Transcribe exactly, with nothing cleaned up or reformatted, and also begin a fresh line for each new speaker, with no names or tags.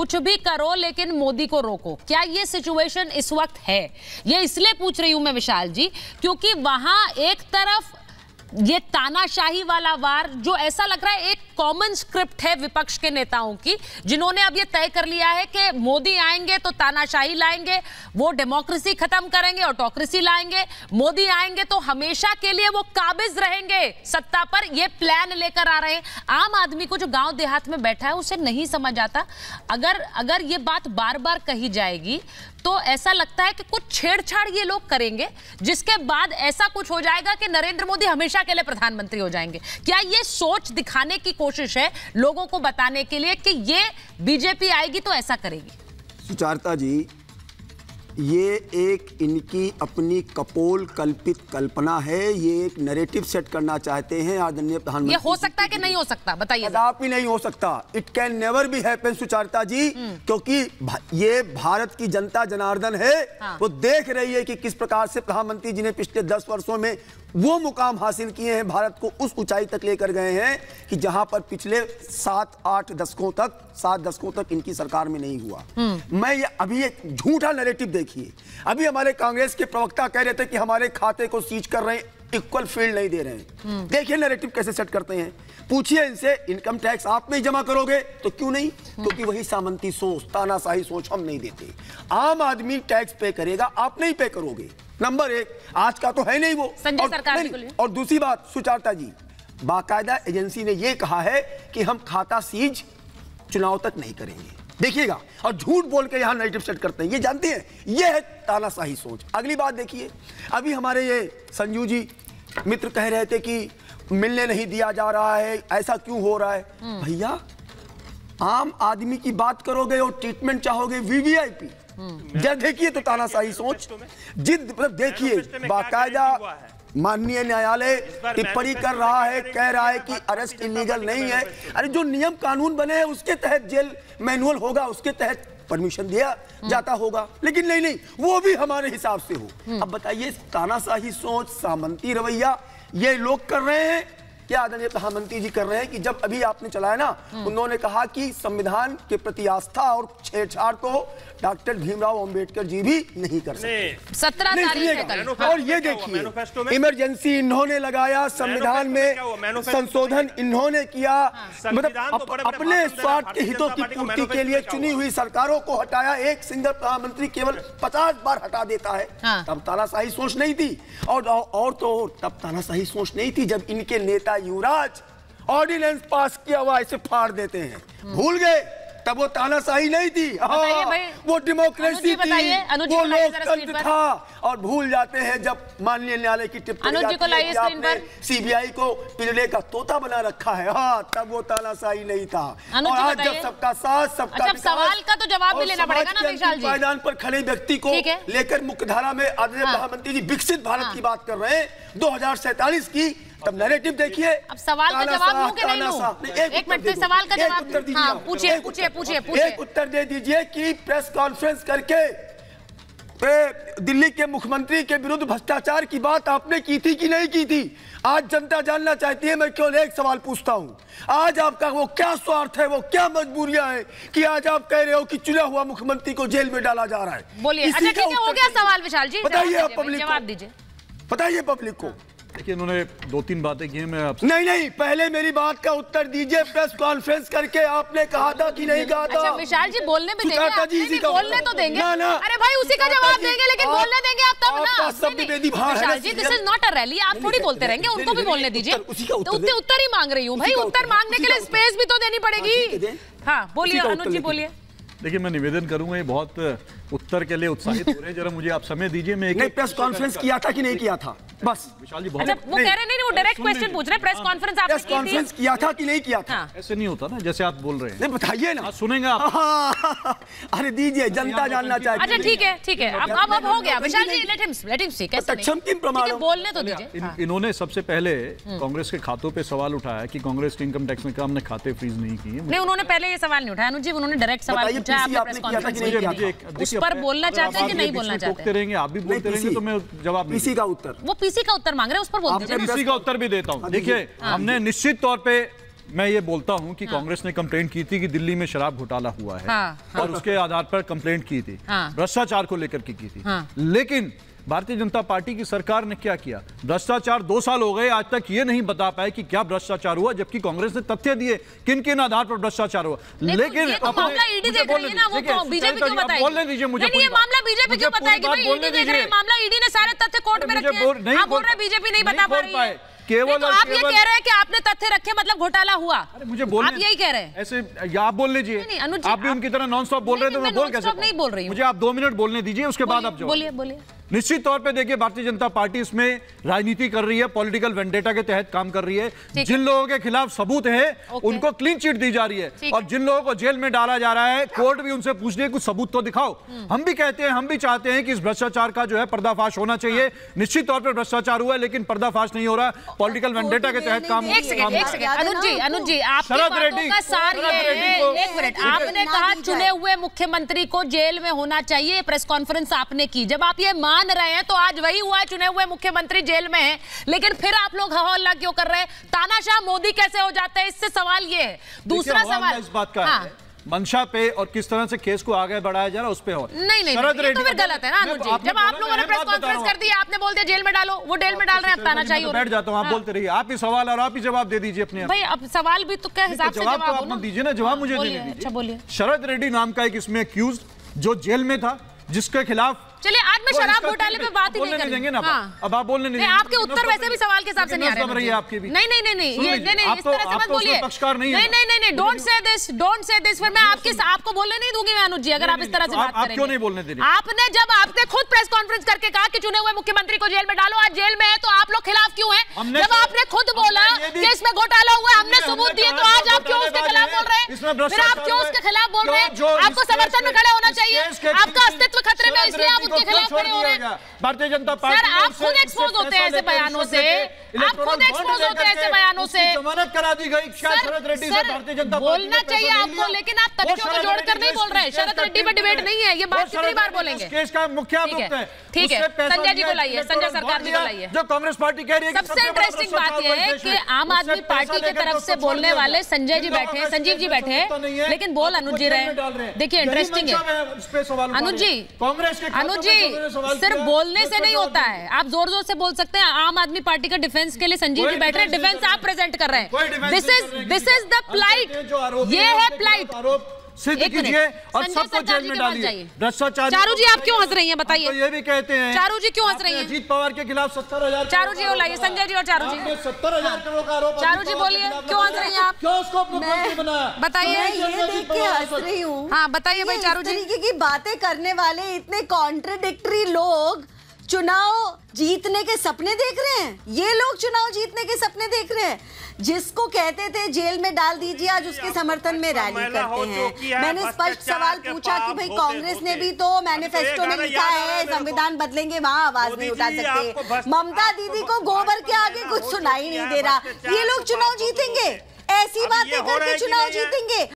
कुछ भी करो लेकिन मोदी को रोको। क्या ये सिचुएशन इस वक्त है? ये इसलिए पूछ रही हूं मैं विशाल जी, क्योंकि वहां एक तरफ ये तानाशाही वाला वार, जो ऐसा लग रहा है एक कॉमन स्क्रिप्ट है विपक्ष के नेताओं की, जिन्होंने अब ये तय कर लिया है कि मोदी आएंगे तो तानाशाही लाएंगे, वो डेमोक्रेसी खत्म करेंगे, ऑटोक्रेसी लाएंगे, मोदी आएंगे तो हमेशा के लिए वो काबिज रहेंगे सत्ता पर, ये प्लान लेकर आ रहे हैं। आम आदमी को जो गांव देहात में बैठा है उसे नहीं समझ आता। अगर अगर ये बात बार बार कही जाएगी तो ऐसा लगता है कि कुछ छेड़छाड़ ये लोग करेंगे, जिसके बाद ऐसा कुछ हो जाएगा कि नरेंद्र मोदी हमेशा के लिए प्रधानमंत्री हो जाएंगे। क्या ये सोच दिखाने की कोशिश है लोगों को बताने के लिए कि ये बीजेपी आएगी तो ऐसा करेगी?
सुचारता जी, ये एक इनकी अपनी कपोल कल्पित कल्पना है। ये एक नैरेटिव सेट करना चाहते हैं आदरणीय प्रधानमंत्री।
ये हो सकता है कि नहीं हो सकता? बताइए।
कदापि नहीं हो सकता। It can never be happen सुचारता जी, क्योंकि ये भारत की जनता जनार्दन है। हाँ। वो देख रही है कि किस प्रकार से प्रधानमंत्री जी ने पिछले दस वर्षों में वो मुकाम हासिल किए हैं, भारत को उस ऊंचाई तक लेकर गए हैं कि जहां पर पिछले सात आठ दशकों तक सात दशकों तक इनकी सरकार में नहीं हुआ। मैं ये अभी एक झूठा नैरेटिव देखिए, अभी हमारे कांग्रेस के प्रवक्ता कह रहे थे कि हमारे खाते को सीज कर रहे हैं, इक्वल फील्ड नहीं दे रहे हैं। देखिए नैरेटिव कैसे सेट करते हैं। पूछिए इनसे, इनकम टैक्स आप नहीं जमा करोगे तो क्यों नहीं? क्योंकि वही सामंती सोच, तानाशाही सोच हम नहीं देते। आम आदमी टैक्स पे करेगा, आप नहीं पे करोगे। नंबर एक, आज का तो है नहीं वो।
संजय
और,
सरकार
नहीं, और दूसरी बात सुचारता जी, बाकायदा एजेंसी ने यह कहा है कि हम खाता सीज चुनाव तक नहीं करेंगे। देखिएगा, और झूठ बोल के यहां नैरेटिव सेट करते हैं। ये जानते हैं ये है तानाशाही सोच। अगली बात देखिए, अभी हमारे ये संजू जी मित्र कह रहे थे कि मिलने नहीं दिया जा रहा है, ऐसा क्यों हो रहा है? भैया, आम आदमी की बात करोगे और ट्रीटमेंट चाहोगे वीवीआईपी, जब देखिए तो तानाशाही सोच, जिद मतलब देखिए, बाकायदा माननीय न्यायालय टिप्पणी कर रहा है, कह रहा है कि अरेस्ट इलीगल नहीं है। अरे जो नियम कानून बने हैं उसके तहत जेल मैनुअल होगा, उसके तहत परमिशन दिया जाता होगा, लेकिन नहीं नहीं वो भी हमारे हिसाब से हो। अब बताइए, तानाशाही सोच, सामंती रवैया ये लोग कर रहे हैं क्या आदरणीय प्रधानमंत्री जी कर रहे हैं? कि जब अभी आपने चलाया ना, उन्होंने कहा कि संविधान के प्रति आस्था और छेड़छाड़ तो डॉक्टर भीमराव अंबेडकर जी भी नहीं कर सकते।
सत्रह तारीख।
और ये देखिए, इमरजेंसी इन्होंने लगाया, संविधान में संशोधन इन्होंने किया, मतलब अप, अपने स्वार्थ के हितों की पूर्ति के लिए चुनी हुई सरकारों को हटाया। एक सिंगल प्रधानमंत्री केवल पचास बार हटा देता है। तब तानाशाही सोच नहीं थी। और और तो तब तानाशाही सोच नहीं थी जब इनके नेता युवराज ऑर्डिनेंस पास किया हुआ ऐसे फाड़ देते हैं। भूल गए? तब वो तानाशाही नहीं थी, वो डेमोक्रेसी थी, वो लोकतंत्र था। और भूल जाते हैं जब माननीय न्यायालय की टिप्पणी आपने सीबीआई को पिंजरे का तोता बना रखा है, हाँ तब वो तानाशाही नहीं था। और आज जब सबका साथ, सबका
सवाल का तो जवाब भी लेना पड़ेगा ना विशाल जी।
मैदान पर खड़े व्यक्ति को लेकर मुख्यधारा में आदरणीय प्रधानमंत्री जी विकसित भारत की बात कर रहे हैं दो हजार सैतालीस की, तब नैरेटिव देखिए।
अब सवाल का जवाब लूं कि नहीं लूं? एक मिनट, सवाल का जवाब हाँ, पूछिए पूछिए पूछिए पूछिए।
एक उत्तर दे दीजिए कि प्रेस कॉन्फ्रेंस करके दिल्ली के मुख्यमंत्री के विरुद्ध भ्रष्टाचार की बात आपने की थी कि नहीं की थी? आज जनता जानना चाहती है। मैं केवल एक सवाल पूछता हूं, आज आपका वो क्या स्वार्थ है, वो क्या मजबूरियां हैं कि आज आप कह रहे हो कि चुना हुआ मुख्यमंत्री को जेल में डाला जा रहा है?
बोलिए। अच्छा ठीक है, हो गया सवाल विशाल जी,
बताइए पब्लिक,
जवाब दीजिए,
बताइए पब्लिक को।
देखिए, इन्होंने दो तीन बातें की हैं, मैं आपसे
नहीं नहीं पहले मेरी बात का उत्तर दीजिए। प्रेस कॉन्फ्रेंस करके आपने कहा था कि नहीं कहा था?
अच्छा विशाल जी बोलने भी देंगे आप? नहीं, नहीं, बोलने तो देंगे
ना, ना,
अरे भाई उसी का जवाब देंगे, लेकिन बोलने देंगे आप तब ना। Vishal ji this is not a rally, आप थोड़ी बोलते रहेंगे, उनको भी बोलने दीजिए। तो उत्तर ही मांग रही हूँ भाई, उत्तर मांगने के लिए स्पेस भी तो देनी पड़ेगी। हाँ बोलिए अनुज जी, बोलिए।
देखिए, मैं निवेदन करूंगा, ये बहुत उत्तर के लिए उत्साहित हो रहे हैं, जरा मुझे आप समय दीजिए। मैं एक
प्रेस कॉन्फ्रेंस किया था कि नहीं किया था? बस
विशाल जी,
अच्छा वो कह रहे नहीं, वो डायरेक्ट क्वेश्चन पूछ रहे हैं, प्रेस कॉन्फ्रेंस आपने की थी?
कॉन्फ्रेंस किया था कि नहीं किया था?
ऐसे नहीं होता ना जैसे आप बोल रहे हैं।
नहीं बताइए ना,
सुनेंगे आप।
अरे दीजिए, जनता जानना चाहती है।
अच्छा ठीक है ठीक है, अब अब हो गया Vishal ji, let him let him speak. बोलने तो दीजिए।
इन्होंने सबसे पहले कांग्रेस के खातों पे सवाल उठाया कि कांग्रेस के इनकम टैक्स में काम ने खाते फ्रीज नहीं किए।
नहीं, उन्होंने पहले ये सवाल नहीं उठाया अनुज जी, उन्होंने डायरेक्ट सवाल पूछा। आपने प्रेस कॉन्फ्रेंस उस पर बोलना चाहते हैं कि नहीं बोलना चाहते
रहेंगे? आप भी बोलते रहेंगे तो मैं जवाब।
पीसी का उत्तर,
वो पीसी का उत्तर मांग रहे हैं, उस पर बोल दीजिए।
पीसी का उत्तर भी देता हूं। देखिए, हमने निश्चित तौर पे मैं ये बोलता हूं कि कांग्रेस ने कंप्लेंट की थी कि दिल्ली में शराब घोटाला हुआ है,
हाँ, हाँ,
और उसके आधार पर कंप्लेंट की थी,
हाँ,
भ्रष्टाचार को लेकर की, की थी,
हाँ,
लेकिन भारतीय जनता पार्टी की सरकार ने क्या किया? भ्रष्टाचार दो साल हो गए, आज तक ये नहीं बता पाए कि क्या भ्रष्टाचार हुआ, जबकि कांग्रेस ने तथ्य दिए किन किन आधार पर भ्रष्टाचार हुआ।
लेकिन मामला ईडी देख रही है ना, वो तो बीजेपी क्यों बताएगी?
बोलने दीजिए मुझे।
नहीं, ये मामला बीजेपी क्यों बताएगी? भाई ईडी देख रही है मामला, ईडी ने सारे तथ्य कोर्ट में रखे हैं। आप बोल रहे हैं बीजेपी नहीं बता पा रही है।
केवल
तो आप ये कह रहे हैं कि आपने तथ्य रखे मतलब घोटाला हुआ? अरे
मुझे बोलने,
आप यही कह रहे हैं
ऐसे, या आप बोल लीजिए। आप भी उनकी तरह नॉन स्टॉप बोल रहे थे, मैं बोल कैसे?
नहीं बोल रही हूं।
मुझे आप दो मिनट बोलने दीजिए, उसके बाद आप
बोलिए बोलिए।
निश्चित तौर पे देखिए, भारतीय जनता पार्टी इसमें राजनीति कर रही है, पॉलिटिकल वेंडेटा के तहत काम कर रही है। जिन लोगों के खिलाफ सबूत है उनको क्लीन चिट दी जा रही है, और जिन लोगों को जेल में डाला जा रहा है कोर्ट भी उनसे पूछ रही है कुछ सबूत तो दिखाओ। हम भी कहते हैं, हम भी चाहते हैं कि इस भ्रष्टाचार का जो है पर्दाफाश होना चाहिए। निश्चित तौर पर भ्रष्टाचार हुआ है, लेकिन पर्दाफाश नहीं हो रहा, पॉलिटिकल वेंडेटा के तहत काम।
एक सेकंड, एक सेकंड, अनुज जी, अनुज जी, आपकी बातों का सार ये है, एक मिनट, आपने कहा चुने हुए मुख्यमंत्री को जेल में होना चाहिए, प्रेस कॉन्फ्रेंस आपने की। जब आप ये मान रहे हैं तो आज वही हुआ, चुने हुए मुख्यमंत्री जेल में है, लेकिन फिर आप लोग हवा क्यों कर रहे हैं? तानाशाह मोदी कैसे हो जाते हैं, इससे सवाल ये है। दूसरा सवाल
इस बात का है, मंशा पे और किस तरह से केस को आगे बढ़ाया जा रहा है उस पे हो।
नहीं नहीं, नहीं ये तो फिर गलत है ना अनुज जी। जब आप लोगों ने प्रेस कॉन्फ्रेंस कर दी, आपने बोल दिया जेल में डालो, वो जेल में डाल रहे हैं, तानाशाही हो रहा है।
बैठ जाता हूं, आप बोलते रहिए, आप ही सवाल और आप ही जवाब दे दीजिए अपने।
भाई अब सवाल भी तो क्या हिसाब से जवाब
आप मत दीजिए ना, जवाब मुझे देने दीजिए।
अच्छा बोलिए।
शरद रेड्डी नाम का एक इसमें अक्यूज जो जेल में था, जिसके खिलाफ,
चलिए आज मैं शराब घोटाले पे बात ही नहीं
करेंगे ना। हाँ। अब आप बोलने नहीं,
आपके उत्तर वैसे भी सवाल के हिसाब से नहीं आ रहे हैं।
आपके भी
नहीं नहीं नहीं नहीं ये नहीं नहीं इस तरह से मत बोलिए।
पक्षकार नहीं
नहीं नहीं नहीं don't say this, don't say this. फिर मैं आपके आपको बोलने नहीं दूंगी मैं अनुज जी, अगर आप इस तरह से बात करेंगे।
आप क्यों नहीं बोलने दे रहे?
आपने जब आपने खुद प्रेस कॉन्फ्रेंस करके कहा कि चुने हुए मुख्यमंत्री को जेल में डालो, आज जेल में है, तो आप लोग खिलाफ क्यों हैं? जब आपने खुद बोला कि इसमें घोटाला हुआ, हमने सबूत दिए, तो आज आप क्यों उसके खिलाफ बोल रहे हैं? फिर आप क्यों उसके खिलाफ बोल रहे हैं? आपको समर्थन में खड़ा होना चाहिए, आपका अस्तित्व खतरे में, इसलिए आप उसके खिलाफ खड़े हो रहे हैं।
भारतीय जनता पार्टी,
सर आप खुद एक्सपोज होते हैं ऐसे बयानों से, आप खुद एक्सपोज होते हैं ऐसे बयानों से।
जमानत करा दी गई शरद रेड्डी से भारतीय जनता पार्टी।
बोलना चाहिए आपको, लेकिन आप तथ्यों को जोड़कर नहीं बोल रहे हैं। शरद रेड्डी में डिबेट नहीं है, ये बात कितनी बार बोलेंगे?
केस का मुख्य आरोप है।
ठीक है, संजय जी को लाइए, संजय सरकार जी को लाइए।
जो कांग्रेस पार्टी कह रही है,
सबसे इंटरेस्टिंग बात यह है कि आम आदमी पार्टी की तरफ से बोलने वाले संजय जी बैठे हैं, संजीव जी बैठे हैं, लेकिन बोल अनुज जी रहे। देखिए इंटरेस्टिंग है अनुज जी,
कांग्रेस के
अनुज जी सिर्फ बोलने से नहीं होता है, आप जोर जोर से बोल सकते हैं। आम आदमी पार्टी का डिफेंस के लिए संजीव जी बैठ रहे हैं, डिफेंस आप प्रेजेंट कर रहे हैं। This is this is the plight, ये है प्लाइट।
सिद्ध कीजिए और सबको जेल में डालिए। भ्रष्टाचार।
चारू जी आप क्यों हंस रही हैं, बताइए।
तो ये भी कहते हैं,
चारू जी क्यों हंस रही हैं?
अजीत पवार के खिलाफ सत्तर हजार।
चारू जी लाइए, संजय जी और चारू जी।
सत्तर हजार करोड़ का आरोप।
चारू जी बोलिए, क्यों हंस रही हैं आप?
क्यों उसको मुख्यमंत्री बनाया?
बताइए।
ये देख के हंस रही हूँ।
हाँ बताइए भाई चारू जी।
इस तरीके की बातें करने वाले इतने कॉन्ट्रडिक्टरी लोग चुनाव जीतने के सपने देख रहे हैं। ये लोग चुनाव जीतने के सपने देख रहे हैं। जिसको कहते थे जेल में डाल दीजिए, आज उसके समर्थन में रैली करते हैं। मैंने स्पष्ट सवाल पूछा कि भाई कांग्रेस ने भी तो मैनिफेस्टो में लिखा है संविधान बदलेंगे, वहां आवाज नहीं उठा सकते। ममता दीदी को गोबर के आगे कुछ सुनाई नहीं दे रहा। ये लोग चुनाव जीतेंगे, ऐसी बातें करके चुनाव जीतेंगे।